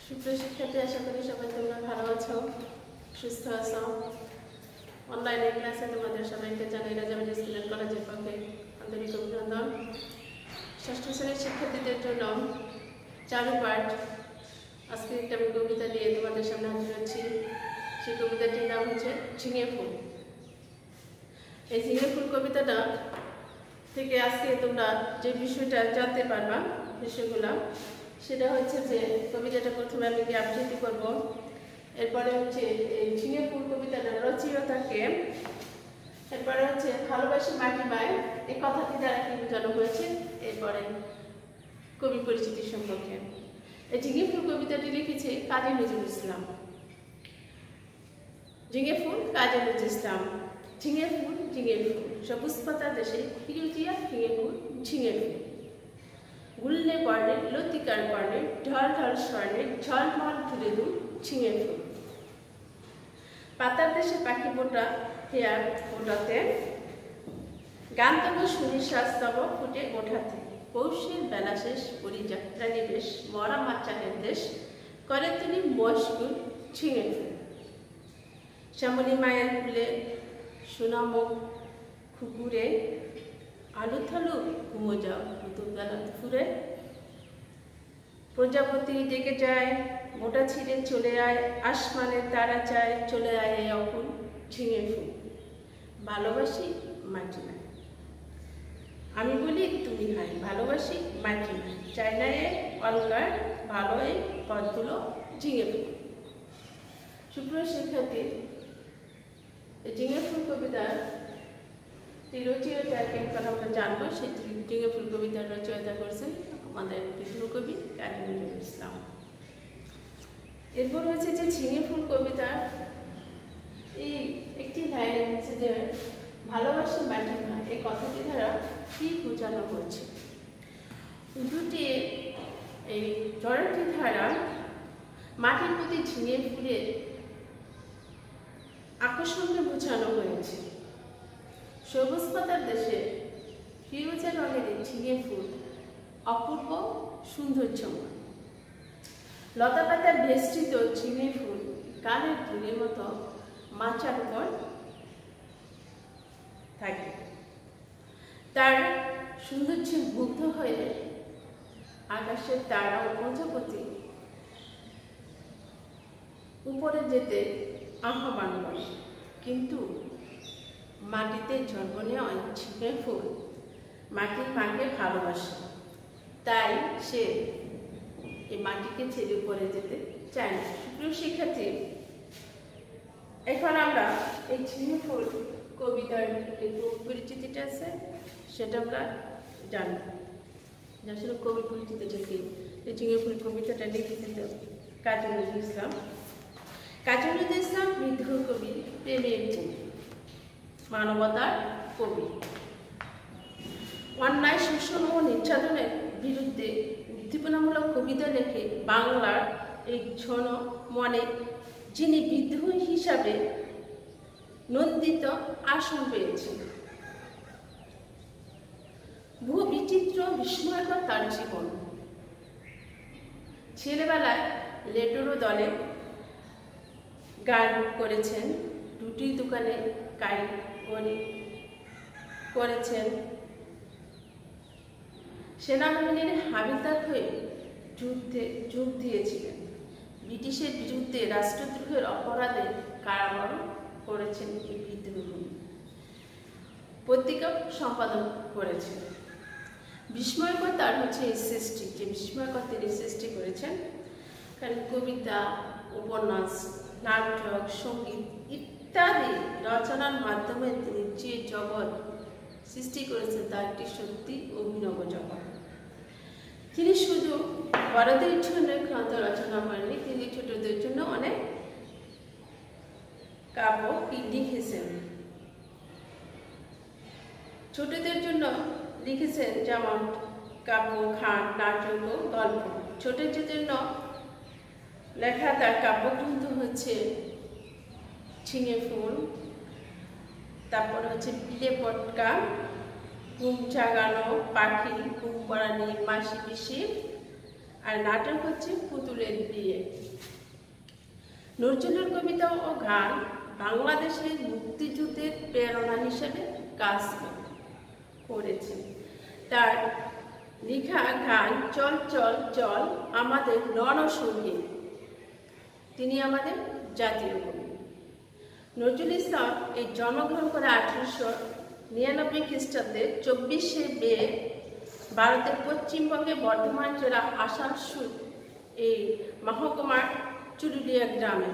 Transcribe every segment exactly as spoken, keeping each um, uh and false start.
সুপ্রিয় শিক্ষার্থী, আশা করি সবাই তোমরা ভালো আছো, সুস্থ আছো। অনলাইনে ক্লাসে তোমাদের সবাইকে জানাই রাজাবাড়ি স্টুডেন্ট কলেজের পক্ষে আন্তরিক অভিনন্দন। ষষ্ঠ শ্রেণীর শিক্ষার্থীদের জন্য চারু পাঠ আজকে একটা আমি কবিতা নিয়ে তোমাদের সামনে হাজির হচ্ছি। সেই কবিতাটির নাম হচ্ছে ঝিঙে ফুল। এই ঝিঙে ফুল কবিতাটা থেকে আজকে তোমরা যে বিষয়টা জানতে পারবা, বিষয়গুলো সেটা হচ্ছে যে কবিতাটা প্রথমে আমি আবৃত্তি করব, এরপরে হচ্ছে এই ঝিঙে ফুল কবিতাটার রচয়িতাকে, এরপরে হচ্ছে ভালোবাসি মাটি মায় এই কথাটি দ্বারা কি বোঝানো হয়েছে, এরপরে কবি পরিচিতি সম্পর্কে। এই ঝিঙে ফুল কবিতাটি লিখেছে কাজী নজরুল ইসলাম। ঝিঙে ফুল কাজী নজরুল ইসলাম। ঝিঙে ফুল ঝিঙে ফুল সবুজ পাতা দেশে ফিরুজিয়া ঝিঙে ফুল ঝিঙে ফুল গুললে পড়ে লতিকার পড়ে ঢল ঢল স্বর্ণে ঝলমল তুলে দুল ঝিঙে ফুল পাতার দেশে পাখি ফোটা হেয়ার ফোটাতে গান তব শুনি শ্বাসতব ফুটে ওঠাতে পৌষের বেলা শেষ করি যাত্রা নিবেশ মরা মাচানের দেশ করে তুমি মশগুল ঝিঙে ফুল শ্যামলী মায়ের ফুলে সোনামুখ খুকুরে আলু থালু ঘুমো যাও দুপুরবেলা ফুরে প্রজাপতি ডেকে যায় মোটা ছিঁড়ে চলে আয় আসমানের তারা চায় চলে আয় এই অকুল ঝিঙে ফুল ভালোবাসি মাটি নাই আমি বলি তুমি নাই ভালোবাসি মাটি নাই চাই না এ অলকার ভালো এই পথগুলো ঝিঙে ফুল। সুপ্রিয় শিক্ষার্থী, ঝিঙে ফুল কবিতার রচয়িতাকে এখন আমরা জানবো। সেই ঝিঙে ফুল কবিতার রচয়িতা করছেন আমাদের প্রিয় কবি কাজী নজরুল ইসলাম। এরপর হচ্ছে যে ঝিঙে ফুল কবিতা এই একটি লাইন হচ্ছে যে ভালোবাসি মাটি না এই কথাটি দ্বারা কি বোঝানো হচ্ছে। দুটি এই জড়টি ধারা মাটির প্রতি ঝিঙে ফুলের আকর্ষণকে বোঝানো হয়েছে। সবুজ পাতার দেশে ফিরোজা রঙের ঝিঙে ফুল অপূর্ব সৌন্দর্যময়। লতা পাতার বেষ্টিত ঝিঙে ফুল কানের দুলের মতো মাচার উপর থাকে। তার সৌন্দর্যে মুগ্ধ হয়ে আকাশের তারা ও প্রজাপতি উপরে যেতে আহ্বান করে, কিন্তু মাটিতে জন্ম নেওয়া ঝিঙে ফুল মাটির মাকে ভালোবাসে, তাই সে এই মাটিকে ছেড়ে উপরে যেতে চায় না। প্রিয় শিক্ষার্থী, এখন আমরা এই ঝিঙে ফুল কবিতার যে পরিচিতিটা আছে সেটা আমরা জানব। আসলে কবি পরিচিতিটা কি, এই ঝিঙে ফুল কবিতাটা লিখেছেন কাজী নজরুল ইসলাম। কাজী নজরুল ইসলাম বিদ্রোহ কবি, প্রেমের কবি, মানবতার কবি। অন্যায় শোষণ ও নির্যাতনের বিরুদ্ধে উদ্দীপনামূলক কবিতা লেখে বাংলার এই জন মনে যিনি বিদ্রোহী হিসাবে নন্দিত আসন পেয়েছেন। বহু বিচিত্র বিস্ময়কর তার জীবন। ছেলেবেলায় লেটোরো দলে গান করেছেন, রুটির দোকানে কারিগরি করেছেন, সেনাবাহিনীর হাবিলদার হয়ে যুদ্ধে যোগ দিয়েছিলেন, ব্রিটিশের বিরুদ্ধে রাষ্ট্রদ্রোহের অপরাধে কারাবরণ করেছেন, এই বিদ্রোহী পত্রিকা সম্পাদন করেছেন। বিস্ময়কর তার হচ্ছে এই সৃষ্টি, যে বিস্ময়কর তিনি সৃষ্টি করেছেন, কারণ কবিতা, উপন্যাস, নাটক, সঙ্গীত ইত্যাদি রচনার মাধ্যমে তিনি যে জগৎ সৃষ্টি করেছেন তা একটি সত্যি অভিনব জগৎ। তিনি শুধু বড়দের জন্য গ্রন্থ রচনা করেননি, তিনি ছোটদের জন্য অনেক কাব্য লিখেছেন। ছোটদের জন্য লিখেছেন যেমন কাব্য, খান, নাটক ও গল্প। ছোটদের জন্য লেখা তার কাব্যগ্রন্থ হচ্ছে ঝিঙে ফুল, তারপর হচ্ছে বিলে পটকা, ঘুম জাগানো পাখি, ঘুম পড়ানি, মাসি পিসি, আর নাটক হচ্ছে পুতুলের বিয়ে। নজরুলের কবিতা ও গান বাংলাদেশের মুক্তিযুদ্ধের প্রেরণা হিসেবে কাজ করেছে। তার লেখা গান চল চল চল আমাদের রণসঙ্গীত। তিনি আমাদের জাতীয় কবি। নজরুল ইসলাম এই জন্মগ্রহণ করে আঠারোশো নিরানব্বই খ্রিস্টাব্দে চব্বিশে মে ভারতের পশ্চিমবঙ্গে বর্ধমান জেলা আসানসোল এই মহকুমার চুরুলিয়া গ্রামে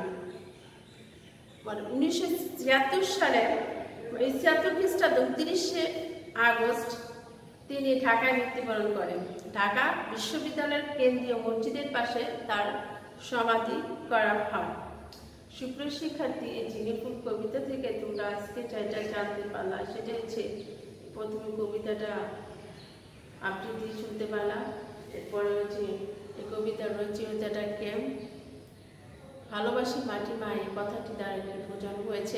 উনিশশো ছিয়াত্তর সালে ছিয়াত্তর খ্রিস্টাব্দ উনত্রিশে আগস্ট তিনি ঢাকায় মৃত্যুবরণ করেন। ঢাকা বিশ্ববিদ্যালয়ের কেন্দ্রীয় মসজিদের পাশে তার সমাধি করা হয়। সুপ্রিয় শিক্ষার্থী, এই ঝিনুকুর কবিতা থেকে তোমরা আজকে যেটা জানতে পারলা সেটা হচ্ছে প্রথম কবিতাটা আবৃত্তি শুনতে পারলাম। এরপরে হচ্ছে এই কবিতার রচয়িতাটা কে, ভালোবাসি মাটি মা এই কথাটি দ্বারা বোঝানো হয়েছে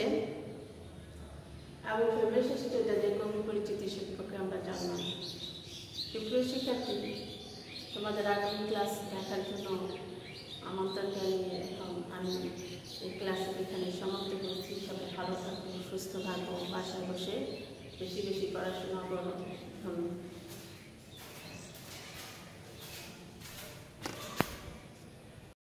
এবং সর্বশেষ যে কবি পরিচিতি সম্পর্কে আমরা জানলাম। সুপ্রিয় শিক্ষার্থী, তোমাদের আগামী ক্লাস দেখার জন্য আমন্ত্রণ জানিয়ে এখন আমি এই ক্লাসে এখানে সমাপ্ত করছি। সবাই ভালো থাকবো, সুস্থ থাকবো, বাসায় বসে বেশি বেশি পড়াশোনা করো। ধন্যবাদ।